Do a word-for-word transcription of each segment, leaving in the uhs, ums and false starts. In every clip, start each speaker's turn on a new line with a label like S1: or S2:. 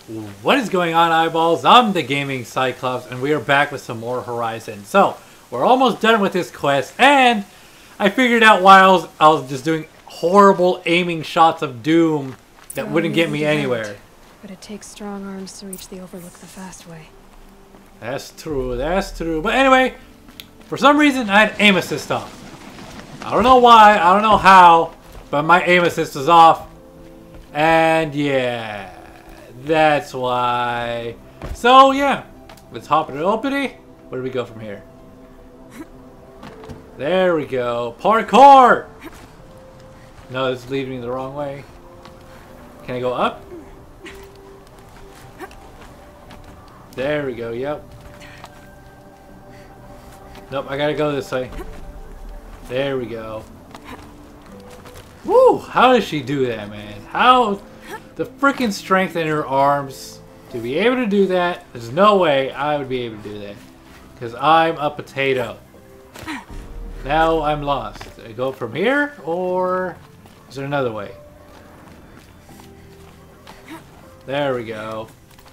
S1: What is going on, eyeballs? I'm the Gaming Cyclops, and we are back with some more Horizon. So, we're almost done with this quest, and I figured out why I was, I was just doing horrible aiming shots of doom that
S2: Well,
S1: wouldn't get me anywhere.
S2: It, but it takes strong arms to reach the Overlook the fast way.
S1: That's true, that's true. But anyway, for some reason, I had aim assist off. I don't know why, I don't know how, but my aim assist was off. And yeah, that's why. So yeah, let's hop in it opity. Where do we go from here? There we go. Parkour! No, this is leading me the wrong way. Can I go up? There we go, yep. Nope, I gotta go this way. There we go. Woo! How does she do that, man? How the freaking strength in her arms to be able to do that? There's no way I would be able to do that. Because I'm a potato. Now I'm lost. Do I go from here, or is there another way? There we go.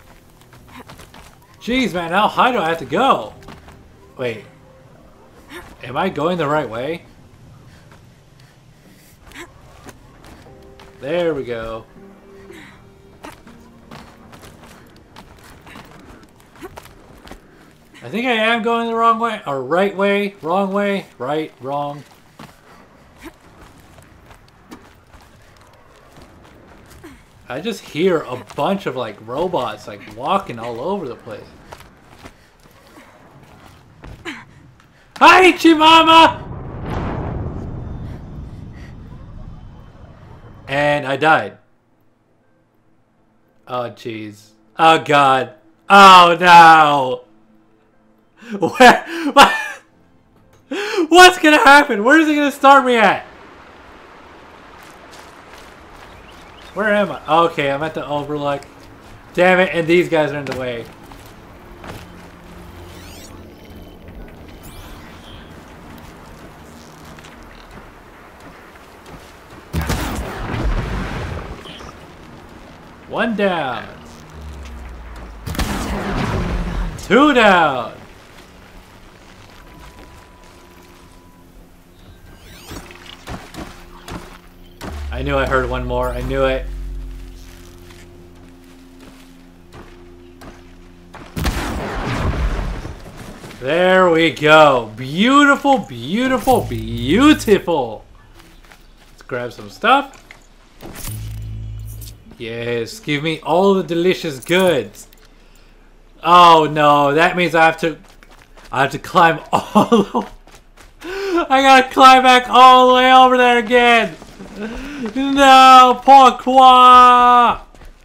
S1: Jeez, man, how high do I have to go? Wait. Am I going the right way? There we go. I think I am going the wrong way. Or right way. Wrong way. Right. Wrong. I just hear a bunch of like robots like walking all over the place. Hi, Chimama! And I died. Oh, jeez. Oh, God. Oh, no. Where? What? What's gonna happen? Where is it gonna start me at? Where am I? Okay, I'm at the Overlook. Damn it, and these guys are in the way. One down. Two down. I knew I heard one more. I knew it. There we go. Beautiful, beautiful, beautiful. Let's grab some stuff. Yes, give me all the delicious goods. Oh no, that means I have to I have to climb all the way. I gotta climb back all the way over there again. No, pourquoi?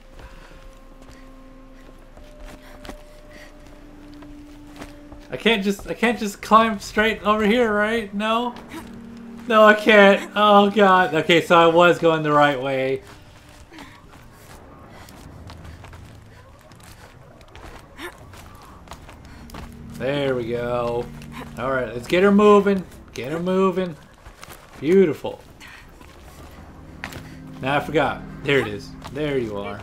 S1: I can't just I can't just climb straight over here, right? No? No, I can't. Oh god. Okay, so I was going the right way. There we go. Alright, let's get her moving. Get her moving. Beautiful. Now I forgot. There it is. There you are.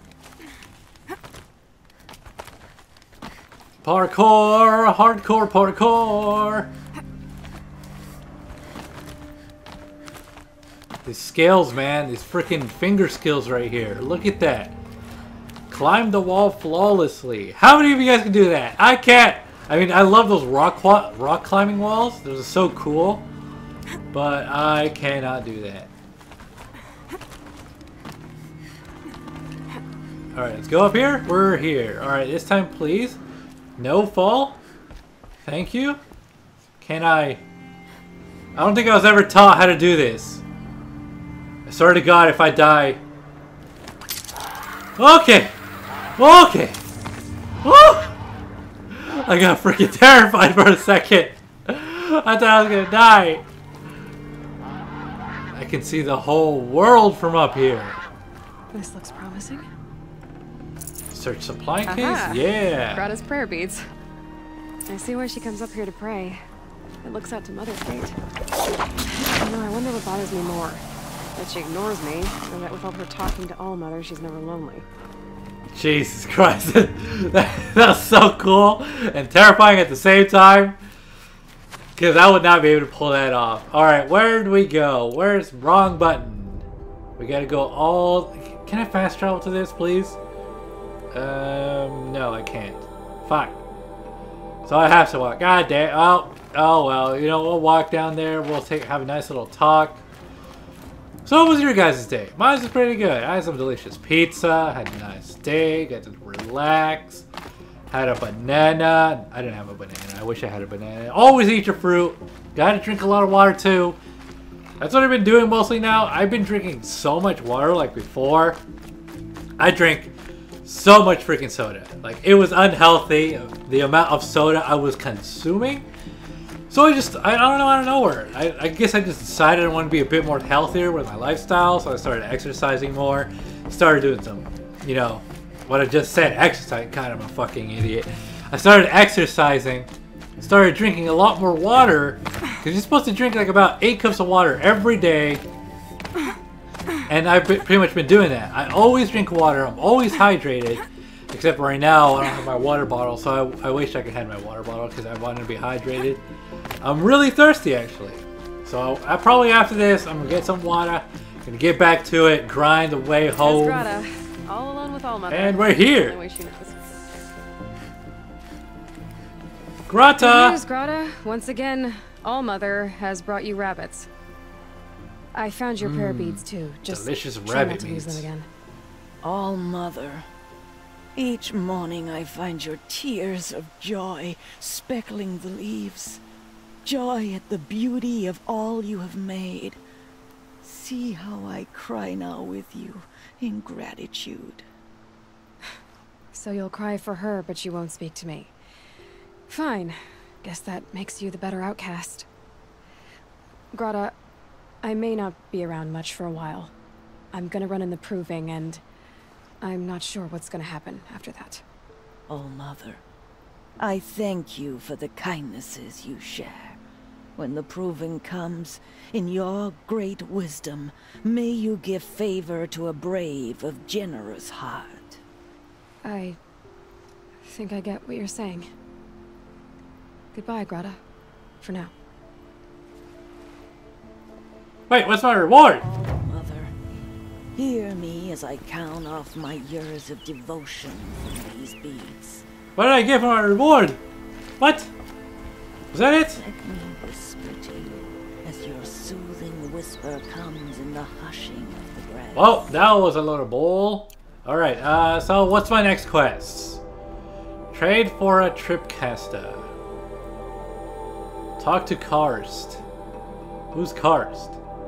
S1: Parkour! Hardcore parkour! These scales, man. These freaking finger skills right here. Look at that. Climb the wall flawlessly. How many of you guys can do that? I can't! I mean, I love those rock rock climbing walls. Those are so cool. But I cannot do that. Alright, let's go up here. We're here. Alright, this time please. No fall. Thank you. Can I... I don't think I was ever taught how to do this. I swear to God, if I die... Okay. Okay. Woo! I got freaking terrified for a second. I thought I was gonna die. I can see the whole world from up here.
S2: This looks promising.
S1: Search supply case?
S2: Aha.
S1: Yeah.
S2: Brought us prayer beads. I see why she comes up here to pray. It looks out to Mother's fate. You know, I wonder what bothers me more. That she ignores me, or that with all her talking to all mothers, she's never lonely.
S1: Jesus Christ. that, that was so cool and terrifying at the same time. Because I would not be able to pull that off. Alright, where do we go? Where's wrong button? We gotta go all... Can I fast travel to this, please? Um, no, I can't. Fuck. So I have to walk. God damn. Oh, oh well. You know, we'll walk down there. We'll take have a nice little talk. So what was your guys' day? Mine was pretty good. I had some delicious pizza. Had a nice day. Got to relax. Had a banana. I didn't have a banana. I wish I had a banana. Always eat your fruit. Gotta drink a lot of water too. That's what I've been doing mostly now. I've been drinking so much water like before. I drink so much freaking soda. Like, it was unhealthy, the amount of soda I was consuming. So I just, I, I don't know, out of nowhere. I, I guess I just decided I want to be a bit more healthier with my lifestyle. So I started exercising more. Started doing some, you know, what I just said, exercise. God, I'm a fucking idiot. I started exercising. Started drinking a lot more water. Because you're supposed to drink like about eight cups of water every day. And I've been, pretty much been doing that. I always drink water. I'm always hydrated. Except right now, I don't have my water bottle. So I, I wish I could have my water bottle because I wanted to be hydrated. I'm really thirsty, actually. So I probably after this, I'm going to get some water. Going to get back to it. Grind the way home.
S2: Grata, all alone with All Mother.
S1: And we're here.
S2: Way she knows.
S1: Grata!
S2: Good news, Grata. Once again, All Mother has brought you rabbits. I found your prayer beads too. Just
S1: delicious
S2: try
S1: rabbit
S2: not to lose
S1: meats.
S2: them again.
S3: All Mother, each morning I find your tears of joy speckling the leaves. Joy at the beauty of all you have made. See how I cry now with you in gratitude.
S2: So you'll cry for her, but you won't speak to me. Fine. Guess that makes you the better outcast. Grata, I may not be around much for a while. I'm gonna run in the proving, and I'm not sure what's gonna happen after that.
S3: All Mother, I thank you for the kindnesses you share. When the proving comes, in your great wisdom, may you give favor to a brave of generous heart.
S2: I think I get what you're saying. Goodbye, Grata. For now.
S1: Wait, what's my reward?
S3: All Mother, hear me as I count off my years of devotion from these beads.
S1: What did I get for my reward? What? Was that it?
S3: Let me whisper to you as your soothing whisper comes in the hushing of the grass.
S1: Well, that was a little bull. Alright, uh, so what's my next quest? Trade for a tripcaster. Talk to Karst. Who's Karst?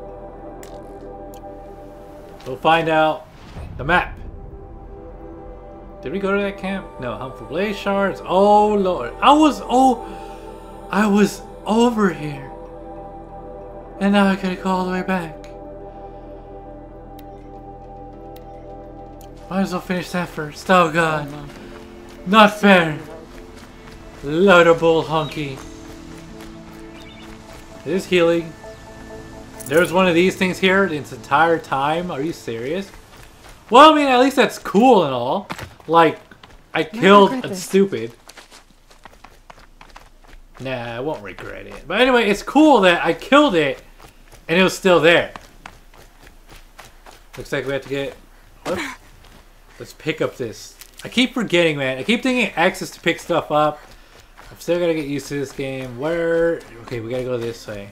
S1: We'll find out the map. Did we go to that camp? No, hunt for blaze shards. Oh lord. I was oh I was over here. And now I gotta go all the way back. Might as well finish that first. Oh god. Not fair. Loadable honky. This is healing. There's one of these things here this entire time. Are you serious? Well, I mean, at least that's cool and all. Like, I killed a stupid. Nah, I won't regret it. But anyway, it's cool that I killed it and it was still there. Looks like we have to get... Whoops. Let's pick up this. I keep forgetting, man. I keep thinking X is to pick stuff up. I'm still gotta get used to this game. Where... Okay, we gotta go this way.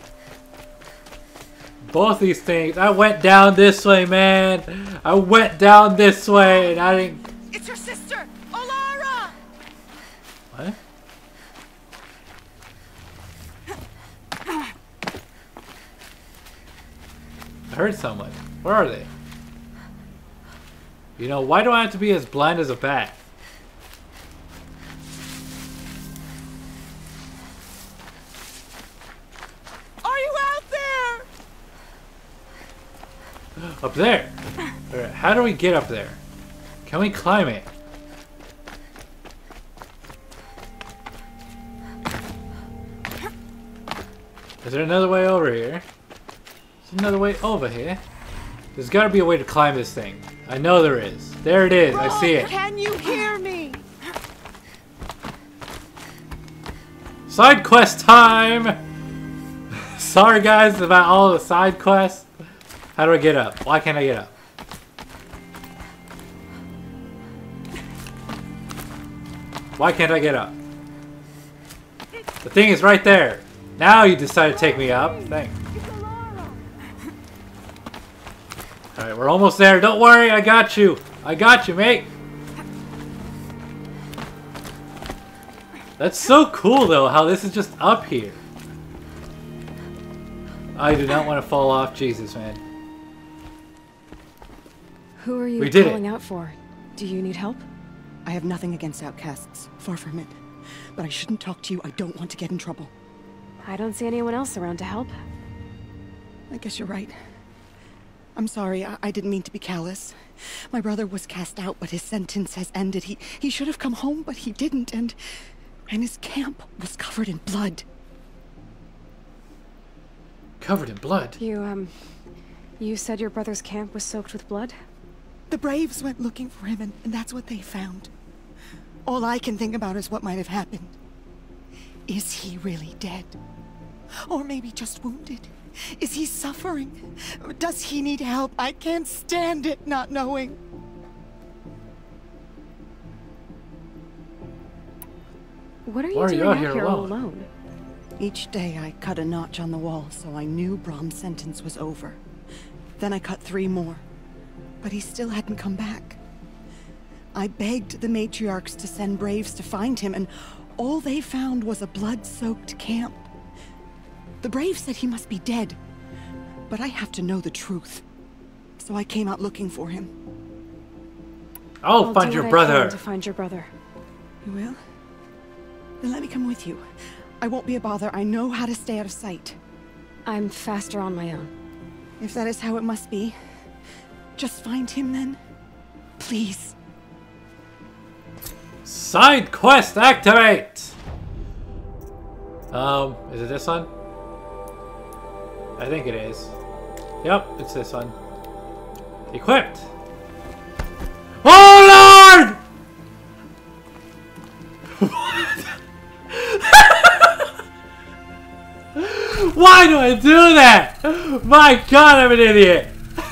S1: Both these things. I went down this way, man. I went down this way and I didn't...
S3: It's your sister, Olara!
S1: What? I heard someone. Where are they? You know, why do I have to be as blind as a bat?
S3: Are you out there?
S1: Up there. Alright, how do we get up there? Can we climb it? Is there another way over here? There's another way over here. There's gotta be a way to climb this thing. I know there is. There it is.
S3: Brom,
S1: I see it.
S3: Can you hear me?
S1: Side quest time! Sorry guys about all the side quests. How do I get up? Why can't I get up? Why can't I get up? The thing is right there. Now you decide to take me up. Thanks. Alright, we're almost there. Don't worry, I got you. I got you, mate. That's so cool, though, how this is just up here. I do not want to fall off. Jesus, man.
S2: Who are you
S1: We did
S2: calling
S1: it.
S2: out for? Do you need help?
S4: I have nothing against outcasts. Far from it. But I shouldn't talk to you. I don't want to get in trouble.
S2: I don't see anyone else around to help.
S4: I guess you're right. I'm sorry. I, I didn't mean to be callous. My brother was cast out, but his sentence has ended. He he should have come home, but he didn't, and and his camp was covered in blood.
S1: Covered in blood?
S2: You, um... You said your brother's camp was soaked with blood?
S4: The Braves went looking for him, and, and that's what they found. All I can think about is what might have happened. Is he really dead? Or maybe just wounded? Is he suffering? Does he need help? I can't stand it not knowing.
S2: What are you
S1: Why are
S2: doing
S1: you out
S2: out
S1: here
S2: here all
S1: alone?
S2: alone?
S4: Each day I cut a notch on the wall, so I knew Brom's sentence was over. Then I cut three more. But he still hadn't come back. I begged the matriarchs to send Braves to find him, and all they found was a blood-soaked camp. The Braves said he must be dead, but I have to know the truth. So I came out looking for him.
S1: Oh,
S2: I'll
S1: find
S2: do
S1: your
S2: what I
S1: brother.
S2: can to find your brother.
S4: You will? Then let me come with you. I won't be a bother. I know how to stay out of sight.
S2: I'm faster on my own.
S4: If that is how it must be, just find him then. Please.
S1: Side quest activate! Um, is it this one? I think it is. Yep, it's this one. Equipped! Oh Lord! Why do I do that? My God, I'm an idiot!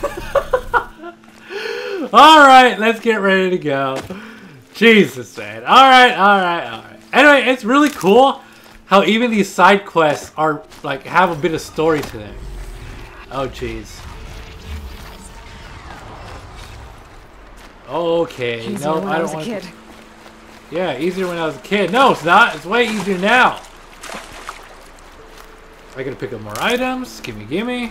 S1: Alright, let's get ready to go. Jesus, man. Alright, alright, alright. Anyway, it's really cool how even these side quests are, like, have a bit of story to them. Oh, jeez. Okay,
S2: Easier
S1: no,
S2: when
S1: I
S2: I
S1: don't
S2: was a
S1: want
S2: kid.
S1: Yeah, easier when I was a kid. No, it's not. It's way easier now. I gotta pick up more items. Gimme, gimme.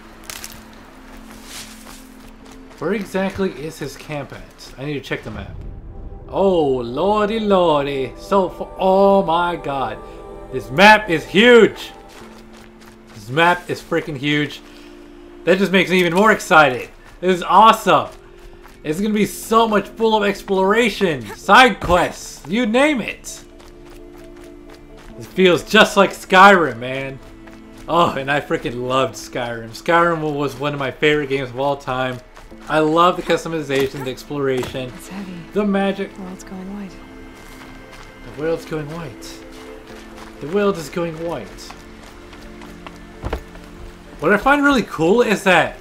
S1: Where exactly is his camp at? I need to check the map. Oh, lordy, lordy. So, for, oh my God. This map is huge. This map is freaking huge. That just makes me even more excited. This is awesome. It's gonna be so much full of exploration, side quests, you name it. It feels just like Skyrim, man. Oh, and I freaking loved Skyrim. Skyrim was one of my favorite games of all time. I love the customization, the exploration,
S2: It's heavy.
S1: the magic.
S2: The world's going white.
S1: The world's going white. The world is going white. What I find really cool is that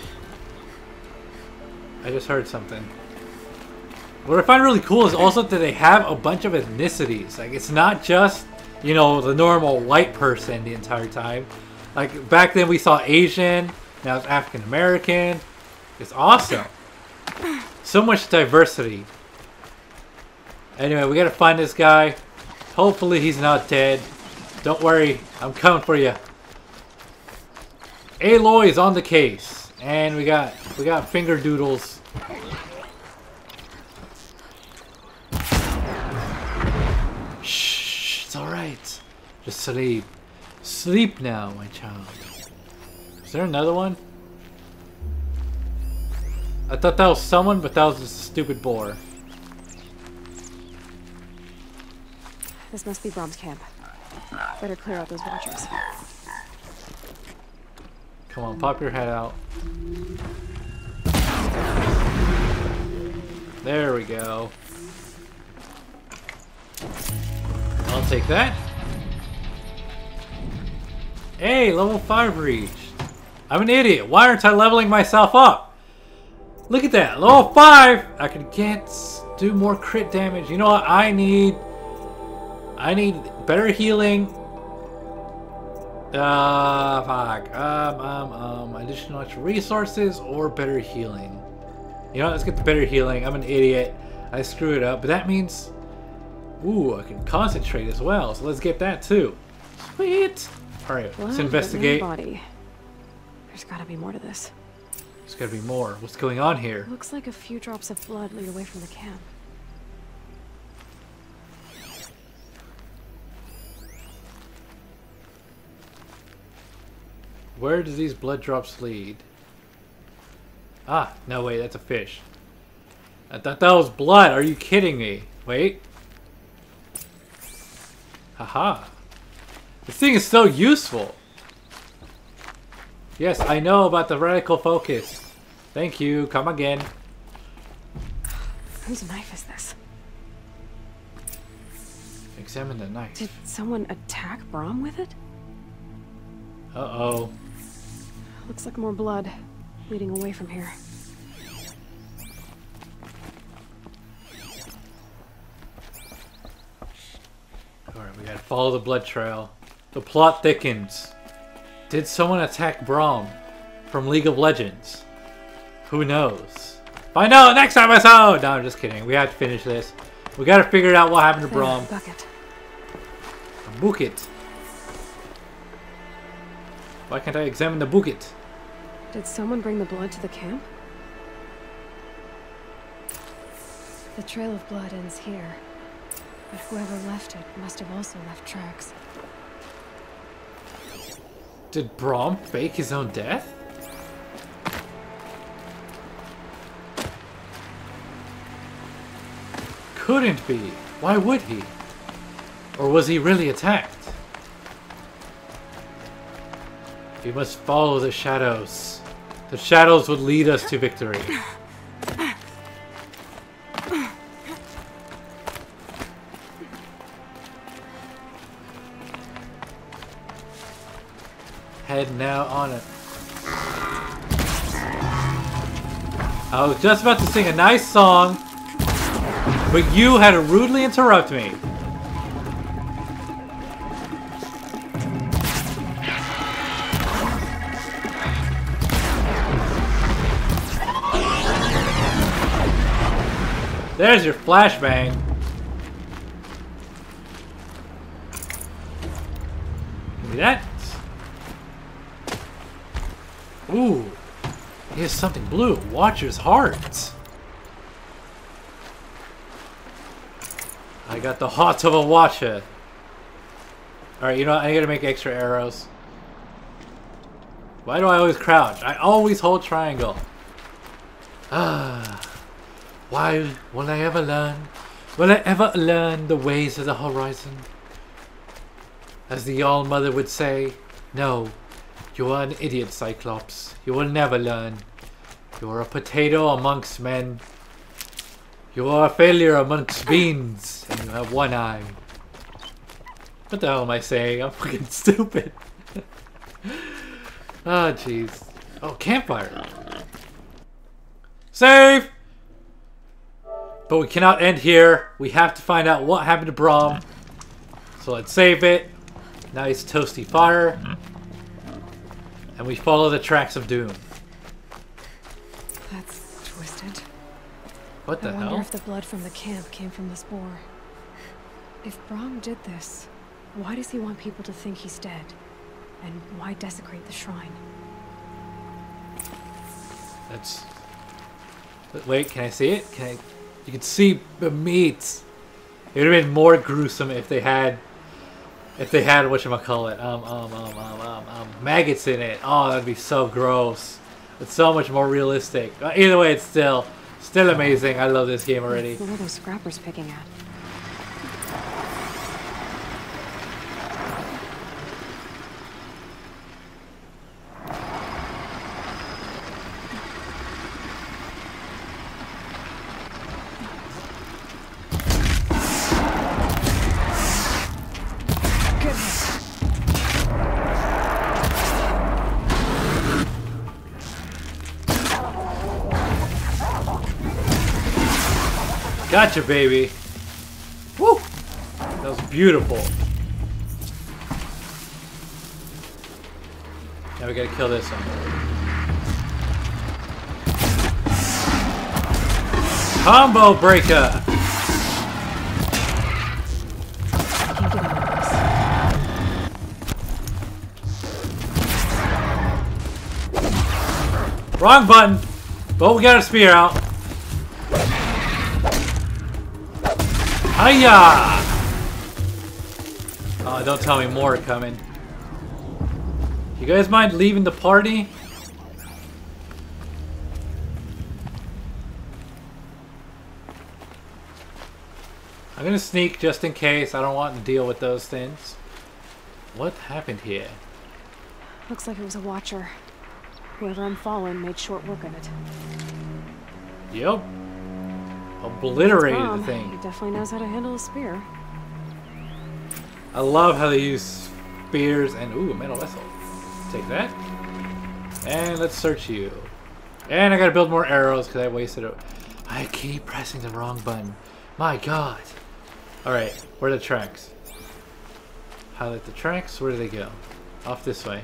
S1: I just heard something. What I find really cool is also that they have a bunch of ethnicities. Like, it's not just, you know, the normal white person the entire time. Like, back then we saw Asian, now it's African American. It's awesome. So much diversity. Anyway, we gotta find this guy. Hopefully he's not dead. Don't worry, I'm coming for you. Aloy is on the case. And we got we got finger doodles. Shh, it's alright. Just sleep. Sleep now, my child. Is there another one? I thought that was someone, but that was just a stupid boar.
S2: This must be Brom's camp. Better clear out those watchers.
S1: Come on, pop your head out. There we go. I'll take that. Hey, level five reached. I'm an idiot. Why aren't I leveling myself up? Look at that. Level five. I can get do more crit damage. You know what? I need I need better healing. Uh fuck. Um um um additional extra resources or better healing. You know what? Let's get the better healing. I'm an idiot. I screwed it up, but that means ooh, I can concentrate as well. So let's get that too. Sweet. Alright, let's investigate.
S2: Body. There's gotta be more to this.
S1: There's gotta be more. What's going on here?
S2: Looks like a few drops of blood lead away from the camp.
S1: Where do these blood drops lead? Ah, no wait, that's a fish. I thought that was blood. Are you kidding me? Wait. Haha. This thing is so useful. Yes, I know about the reticle focus. Thank you. Come again.
S2: Whose knife is this?
S1: Examine the knife.
S2: Did someone attack Braum with it?
S1: Uh-oh.
S2: Looks like more blood leading away from here.
S1: Alright, we gotta follow the blood trail. The plot thickens. Did someone attack Braum from League of Legends? Who knows? Find out next episode! No, I'm just kidding. We have to finish this. We gotta figure out what happened to
S2: There,
S1: Braum.
S2: bucket.
S1: A bucket. Why can't I examine the bucket?
S2: Did someone bring the blood to the camp? The trail of blood ends here, but whoever left it must have also left tracks.
S1: Did Braum fake his own death? Couldn't be. Why would he? Or was he really attacked? We must follow the shadows. The shadows would lead us to victory. Head now on it. I was just about to sing a nice song, but you had to rudely interrupt me. There's your flashbang. Give me that. Ooh. He has something blue. Watcher's heart. I got the heart of a watcher. Alright, you know what? I gotta make extra arrows. Why do I always crouch? I always hold triangle. Ah. Why will I ever learn? Will I ever learn the ways of the horizon? As the All-Mother would say, no, you are an idiot, Cyclops. You will never learn. You are a potato amongst men. You are a failure amongst beans, and you have one eye. What the hell am I saying? I'm fucking stupid. Ah, oh, jeez. Oh, campfire. Save! But we cannot end here. We have to find out what happened to Braum. So let's save it. Nice toasty fire. And we follow the tracks of doom.
S2: That's twisted.
S1: What the
S2: I wonder
S1: hell?
S2: if the blood from the camp came from the spore. If Braum did this, why does he want people to think he's dead? And why desecrate the shrine?
S1: That's... Wait, can I see it? Can I... You can see the meat. It would have been more gruesome if they had... If they had, whatchamacallit, um, um, um, um, um, um, maggots in it. Oh, that'd be so gross. It's so much more realistic. Uh, either way, it's still... Still amazing. I love this game already.
S2: What are those scrappers picking at?
S1: Gotcha, baby. Woo! That was beautiful. Now we gotta kill this one. Combo breaker!
S2: Can't get out of this.
S1: Wrong button! But we got a spear out. Hiya! Oh, don't tell me more are coming. You guys mind leaving the party? I'm gonna sneak just in case. I don't want to deal with those things. What happened here?
S2: Looks like it was a watcher. Whoever unfallen made short work of it.
S1: Yep. Obliterated
S2: Mom,
S1: the thing.
S2: he definitely knows how to handle a spear.
S1: I love how they use spears and ooh, a metal vessel. Take that. And let's search you. And I gotta build more arrows because I wasted it. I keep pressing the wrong button. My god. Alright, where are the tracks? Highlight the tracks. Where do they go? Off this way.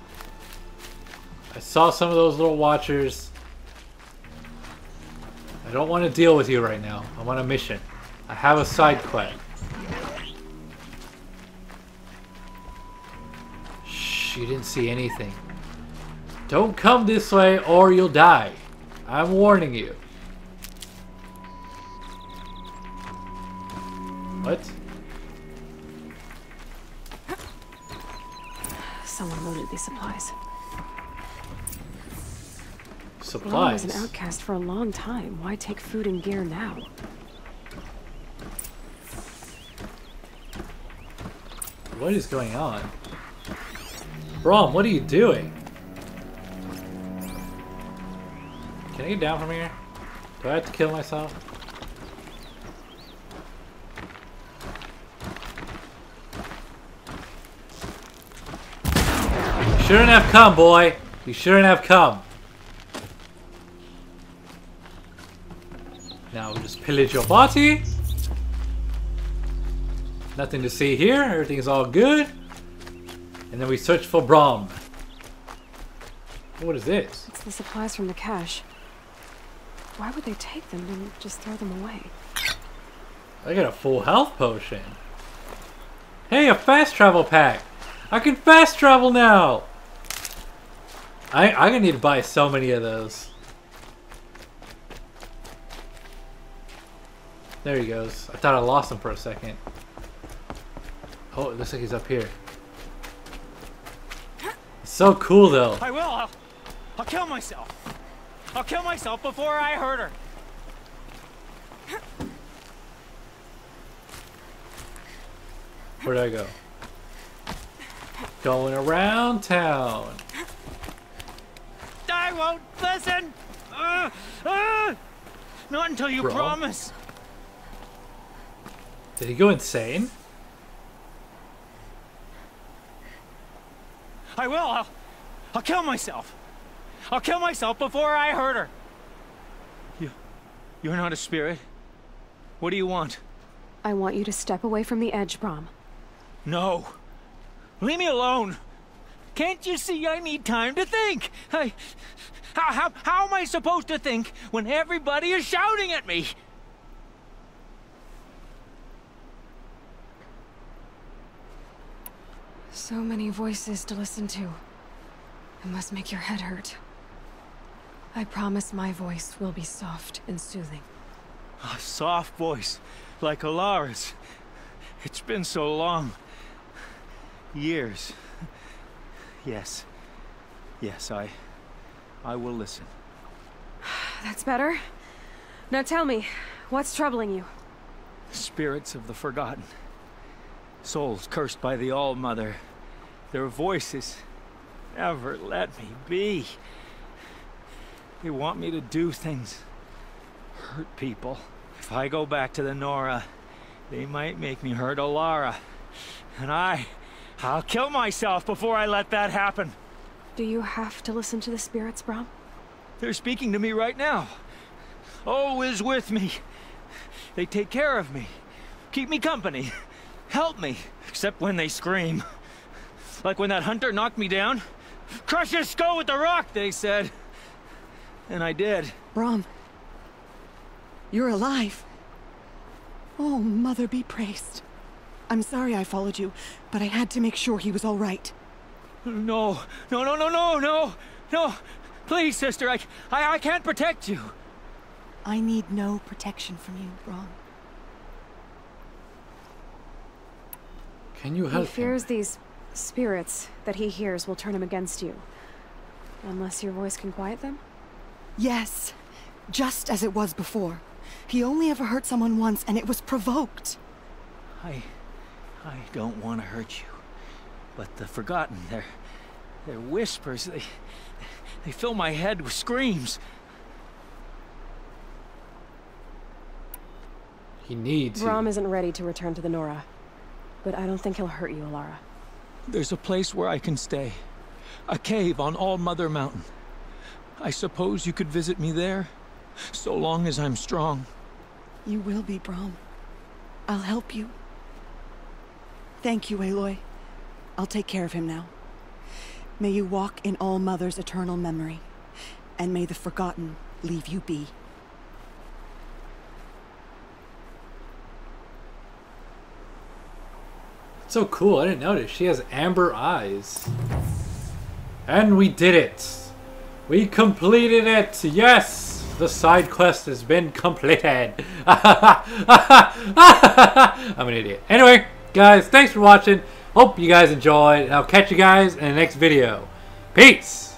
S1: I saw some of those little watchers. I don't want to deal with you right now. I'm on a mission. I have a side quest. Shh, you didn't see anything. Don't come this way or you'll die. I'm warning you. What?
S2: Someone loaded these supplies. Ron
S1: Supplies?
S2: was an outcast for a long time. Why take food and gear now?
S1: What is going on? Brom, what are you doing? Can I get down from here? Do I have to kill myself? You shouldn't have come, boy. You shouldn't have come. Now we'll just pillage your body. Nothing to see here. Everything's all good. And then we search for Brom. What is this?
S2: It's the supplies from the cache. Why would they take them and just throw them away?
S1: I got a full health potion. Hey, a fast travel pack. I can fast travel now. I, I'm gonna need to buy so many of those. There he goes. I thought I lost him for a second. Oh, it looks like he's up here. It's so cool though.
S5: I will. I'll, I'll kill myself. I'll kill myself before I hurt her.
S1: Where'd I go? Going around town.
S5: I won't listen. Uh, uh, not until you
S1: Bro.
S5: promise.
S1: Did he go insane?
S5: I will. I'll, I'll kill myself. I'll kill myself before I hurt her. You, you're not a spirit. What do you want?
S2: I want you to step away from the edge, Brom.
S5: No. Leave me alone. Can't you see I need time to think? I, how, how, how am I supposed to think when everybody is shouting at me?
S2: So many voices to listen to. It must make your head hurt. I promise my voice will be soft and soothing.
S5: A soft voice, like Alara's. It's been so long. Years. Yes. Yes, I... I will listen.
S2: That's better. Now tell me, what's troubling you?
S5: Spirits of the forgotten. Souls cursed by the All-Mother. Their voices never let me be. They want me to do things. Hurt people. If I go back to the Nora, they might make me hurt Alara. And I... I'll kill myself before I let that happen.
S2: Do you have to listen to the spirits, Brom?
S5: They're speaking to me right now. Oh is with me. They take care of me, keep me company, help me, except when they scream. Like when that hunter knocked me down. Crush his skull with the rock, they said. And I did.
S4: Brom, you're alive. Oh, Mother be praised. I'm sorry I followed you, but I had to make sure he was all right.
S5: No, no, no, no, no, no, no. Please, sister, I, I, I can't protect you.
S4: I need no protection from you, Brom.
S1: Can you
S2: He
S1: help
S2: fears
S1: him?
S2: these spirits that he hears will turn him against you. Unless your voice can quiet them?
S4: Yes, just as it was before. He only ever hurt someone once, and it was provoked.
S5: I... I don't want to hurt you. But the Forgotten, their... their whispers, they... they fill my head with screams.
S1: He needs
S2: Brom
S1: you.
S2: isn't ready to return to the Nora. But I don't think he'll hurt you, Alara.
S5: There's a place where I can stay. A cave on All Mother Mountain. I suppose you could visit me there? So long as I'm strong.
S4: You will be, Brom. I'll help you. Thank you, Aloy. I'll take care of him now. May you walk in All Mother's eternal memory. And may the Forgotten leave you be.
S1: So cool, I didn't notice. She has amber eyes. And we did it! We completed it! Yes! The side quest has been completed! I'm an idiot. Anyway, guys, thanks for watching. Hope you guys enjoyed. And I'll catch you guys in the next video. Peace!